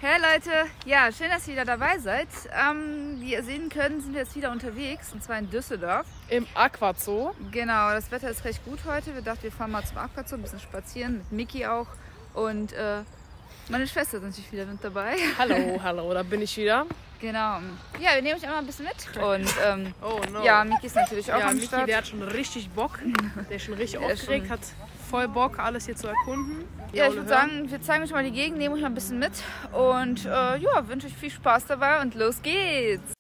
Hey Leute, ja, schön, dass ihr wieder dabei seid. Wie ihr sehen könnt, sind wir jetzt wieder unterwegs, und zwar in Düsseldorf. Im Aquazoo. Genau, das Wetter ist recht gut heute. Wir dachten, wir fahren mal zum Aquazoo, ein bisschen spazieren, mit Miki auch. Und meine Schwester ist natürlich wieder mit dabei. Hallo, da bin ich wieder. Genau. Ja, wir nehmen euch einmal ein bisschen mit. Und Oh no. ja, Miki ist natürlich auch Ja, am Miki, Start. der hat schon richtig Bock. Der ist schon richtig Der ist aufgeregt, schon- hat voll Bock, alles hier zu erkunden. Ja, ich würde sagen, wir zeigen euch mal die Gegend, nehmen euch mal ein bisschen mit. Und ja, wünsche euch viel Spaß dabei und los geht's!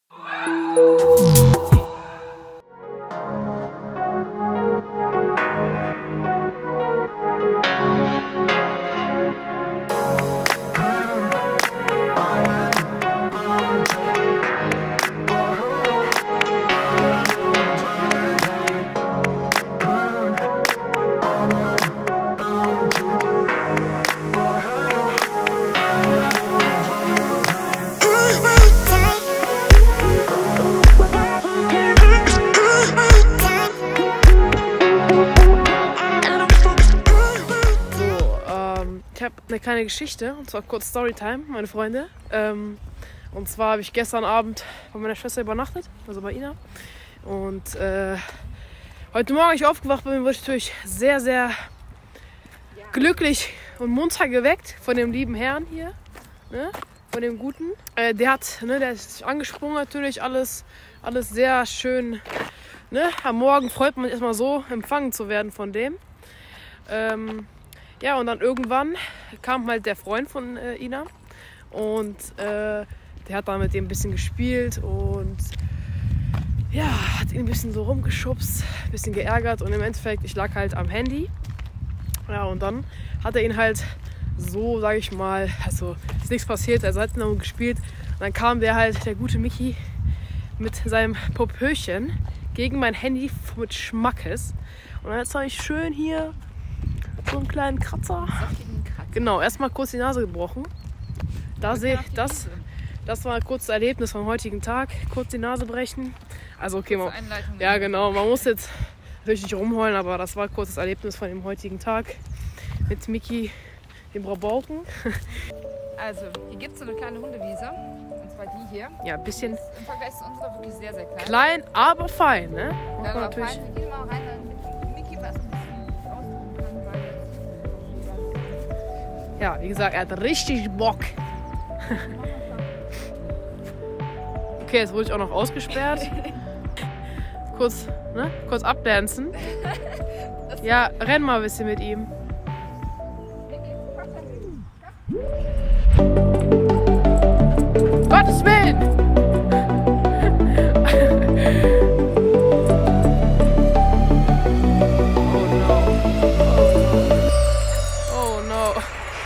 Ich habe eine kleine Geschichte, und zwar kurz Storytime, meine Freunde. Und zwar habe ich gestern Abend bei meiner Schwester übernachtet, also bei Ina. Und heute Morgen, als ich aufgewacht bin, wurde ich natürlich sehr, sehr glücklich und munter geweckt von dem lieben Herrn hier, ne? Von dem Guten. Der ist sich angesprungen natürlich, alles sehr schön. Ne? Am Morgen freut man sich erstmal so, empfangen zu werden von dem. Ja, und dann irgendwann kam halt der Freund von Ina und der hat dann mit ihm ein bisschen gespielt und ja, hat ihn ein bisschen so rumgeschubst, ein bisschen geärgert und im Endeffekt, ich lag halt am Handy. Ja, und dann hat er ihn halt so, sage ich mal, also ist nichts passiert, also hat er nur gespielt. Und dann kam der gute Miki mit seinem Popöchen gegen mein Handy mit Schmackes. Und dann jetzt habe ich schön hier so einen kleinen Kratzer. Genau, erstmal kurz die Nase gebrochen. Das war kurz das Erlebnis vom heutigen Tag. Kurz die Nase brechen. Also okay, ja genau, man muss jetzt natürlich nicht rumheulen, aber das war kurz das Erlebnis von dem heutigen Tag mit Miki, dem Rabauken. Also, hier gibt es so eine kleine Hundewiese, und zwar die hier. Ja, ein bisschen Im Vergleich zu unserer wirklich sehr, sehr klein. klein, aber fein, ne? Muss Ja, man aber natürlich. fein. Wir gehen mal rein, damit Miki was ein bisschen ausprobieren kann, weil Ja, wie gesagt, er hat richtig Bock. Okay, jetzt wurde ich auch noch ausgesperrt. Kurz abdancen. Ja, renn mal ein bisschen mit ihm. Gottes Willen! Oh no.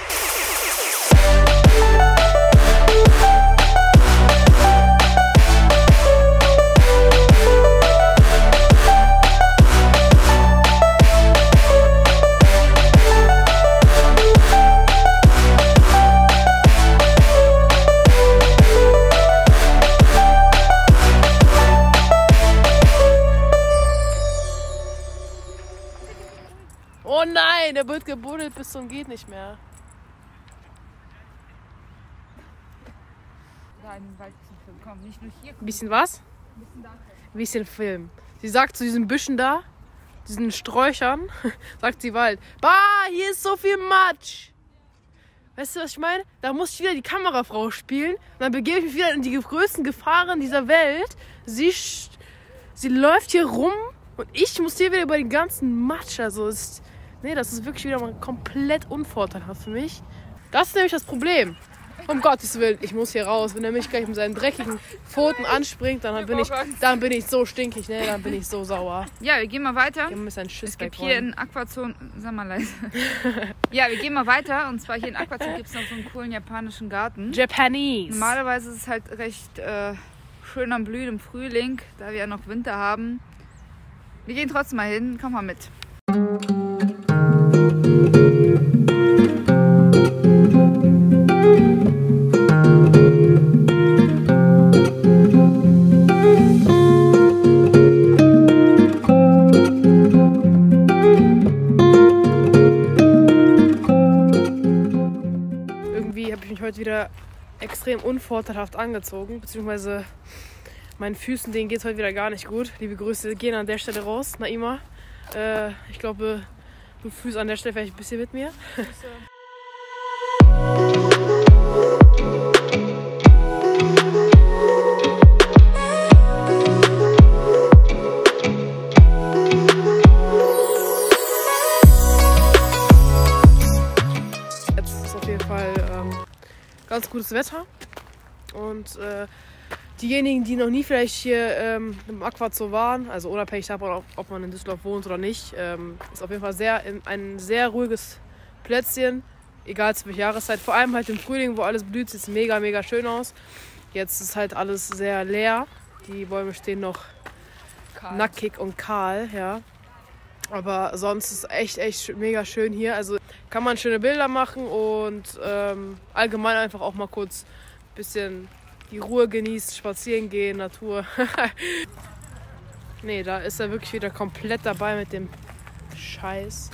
Oh nein, der wird gebuddelt bis zum geht nicht mehr. da in den Wald zum Film kommen. Nicht nur hier. Bisschen was? Ein bisschen da. Bisschen Film. Sie sagt zu diesen Büschen da, diesen Sträuchern, sagt sie Wald. Bah, hier ist so viel Matsch. Weißt du, was ich meine? Da muss ich wieder die Kamerafrau spielen und dann begebe ich mich wieder in die größten Gefahren dieser Welt. Sie läuft hier rum und ich muss hier wieder über den ganzen Matsch. Also, das ist wirklich wieder mal komplett unvorteilhaft für mich. Das ist nämlich das Problem. Um Gottes Willen, ich muss hier raus. Wenn er mich gleich mit seinen dreckigen Pfoten anspringt, dann bin ich so stinkig, ne? Dann bin ich so sauer. Ja, wir gehen mal weiter. Wir müssen einen Schiss Es gibt wegräumen. hier in Aquazoo, sag mal leise. Ja, wir gehen mal weiter. Und zwar hier in Aquazoo gibt es noch so einen coolen japanischen Garten. Japanese. Normalerweise ist es halt recht schön am Blühen im Frühling, da wir ja noch Winter haben. Wir gehen trotzdem mal hin. Komm mal mit. Irgendwie habe ich mich heute wieder extrem unvorteilhaft angezogen, beziehungsweise meinen Füßen, denen geht es heute wieder gar nicht gut. Liebe Grüße gehen an der Stelle raus, Naima. Ich glaube, du fühlst an der Stelle vielleicht ein bisschen mit mir. Jetzt ist auf jeden Fall ganz gutes Wetter und diejenigen, die noch nie vielleicht hier im Aquazoo waren, also unabhängig davon, ob man in Düsseldorf wohnt oder nicht, ist auf jeden Fall ein sehr ruhiges Plätzchen, egal zu welcher Jahreszeit. Vor allem halt im Frühling, wo alles blüht, sieht es mega, mega schön aus. Jetzt ist halt alles sehr leer. Die Bäume stehen noch nackig und kahl, ja. Aber sonst ist es echt mega schön hier. Also kann man schöne Bilder machen und allgemein einfach auch mal kurz ein bisschen die Ruhe genießt, spazieren gehen, Natur. Nee, da ist er wirklich wieder komplett dabei mit dem Scheiß.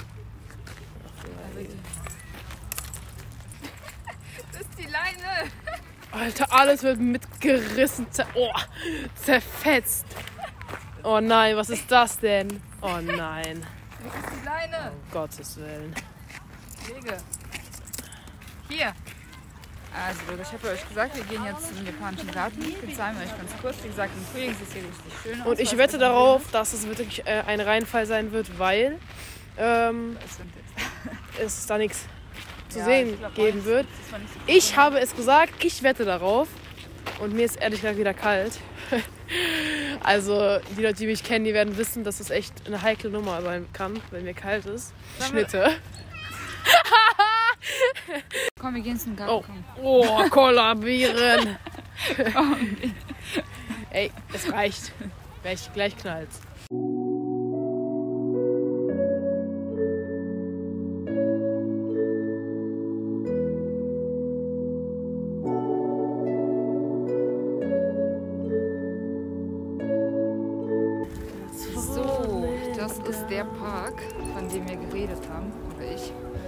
Das ist die Leine. Alter, alles wird mitgerissen, zerfetzt. Oh nein, was ist das denn? Oh nein. Das ist die Leine. Um Gottes Willen. Wege. Hier. Also Leute, ich habe euch gesagt, wir gehen jetzt zum japanischen Garten. Wir zeigen euch ganz kurz. Wie gesagt, im Frühling sieht es hier richtig schön aus. Und ich wette darauf, dass es wirklich ein Reinfall sein wird, weil es da nichts zu sehen geben wird. Ich habe es gesagt, ich wette darauf. Und mir ist ehrlich gesagt wieder kalt. Also die Leute, die mich kennen, die werden wissen, dass es echt eine heikle Nummer sein kann, wenn mir kalt ist. Schnitte. Komm, wir gehen zum Garten. Oh, kollabieren. Ey, es reicht. Gleich knallt's. So, das ist der Park, von dem wir geredet haben, oder ich.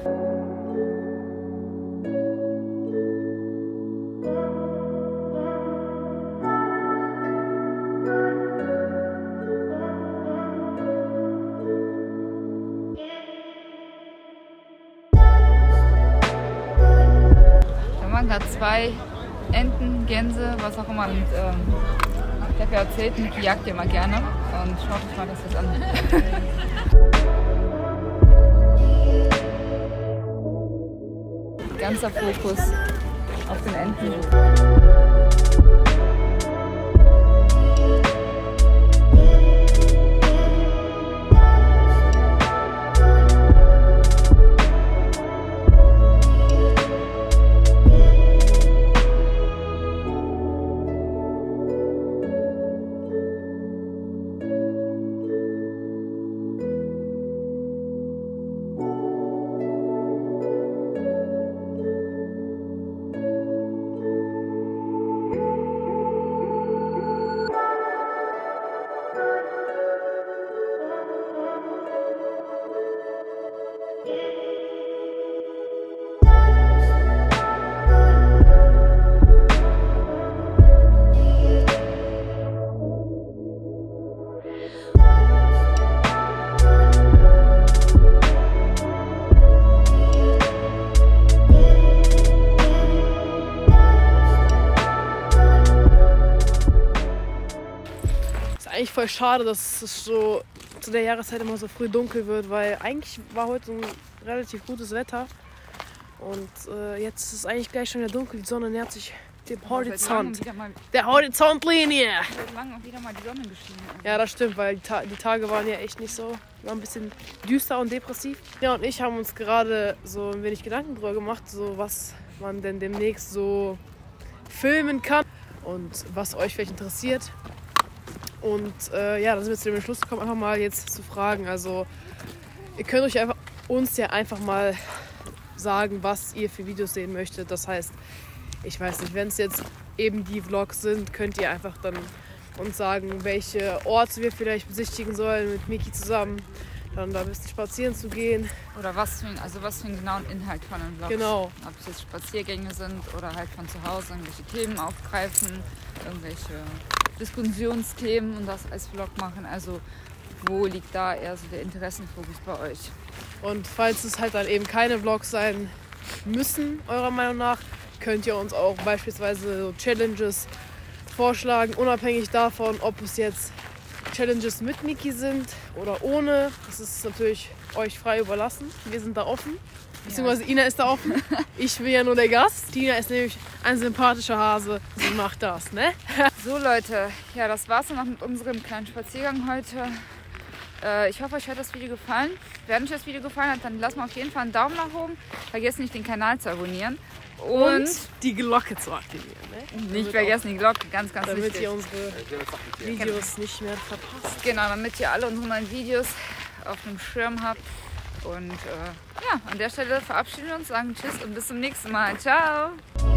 Hat 2 Enten, Gänse, was auch immer. Und ich habe ja erzählt, Niki jagt ja mal gerne. Und schaut euch mal das jetzt an. Ganzer Fokus auf den Enten. Eigentlich voll schade, dass es so zu der Jahreszeit immer so früh dunkel wird, weil eigentlich war heute ein relativ gutes Wetter und jetzt ist es eigentlich gleich schon wieder dunkel, die Sonne nähert sich dem Horizont, der Horizontlinie. Seit langem auch wieder mal die Sonne geschienen. Ja, das stimmt, weil die Tage waren ja echt nicht so, waren ein bisschen düster und depressiv. Ja, und ich haben uns gerade so ein wenig Gedanken drüber gemacht, so was man denn demnächst so filmen kann und was euch vielleicht interessiert. Und ja, da sind wir zu dem Entschluss gekommen, einfach mal jetzt zu fragen. Also ihr könnt euch uns ja einfach mal sagen, was ihr für Videos sehen möchtet. Das heißt, ich weiß nicht, wenn es jetzt eben die Vlogs sind, könnt ihr einfach dann uns sagen, welche Orte wir vielleicht besichtigen sollen mit Miki zusammen. dann da ein bisschen spazieren zu gehen. Oder was für einen genauen Inhalt von einem Vlog. Genau. Ob es jetzt Spaziergänge sind oder halt von zu Hause irgendwelche Themen aufgreifen, irgendwelche Diskussionsthemen und das als Vlog machen. Also wo liegt da eher so der Interessenfokus bei euch? Und falls es halt dann eben keine Vlogs sein müssen, eurer Meinung nach, könnt ihr uns auch beispielsweise so Challenges vorschlagen, unabhängig davon, ob es jetzt Challenges mit Niki sind oder ohne. Das ist natürlich euch frei überlassen. Wir sind da offen. Beziehungsweise Ina ist da offen. Ich bin ja nur der Gast. Tina ist nämlich ein sympathischer Hase. Sie macht das, ne? So Leute, ja, das war's dann noch mit unserem kleinen Spaziergang heute. Ich hoffe, euch hat das Video gefallen. Wenn euch das Video gefallen hat, dann lasst mal auf jeden Fall einen Daumen nach oben. Vergesst nicht, den Kanal zu abonnieren. Und die Glocke zu aktivieren. Ne? Nicht vergessen, die Glocke, ganz, ganz damit wichtig. ihr unsere Videos nicht mehr verpasst. Genau, damit ihr alle unsere neuen Videos auf dem Schirm habt. Und ja, an der Stelle verabschieden wir uns, sagen Tschüss und bis zum nächsten Mal. Ciao!